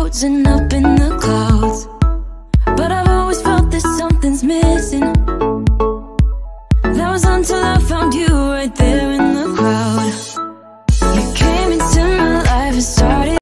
roads and up in the clouds, but I've always felt that something's missing. That was until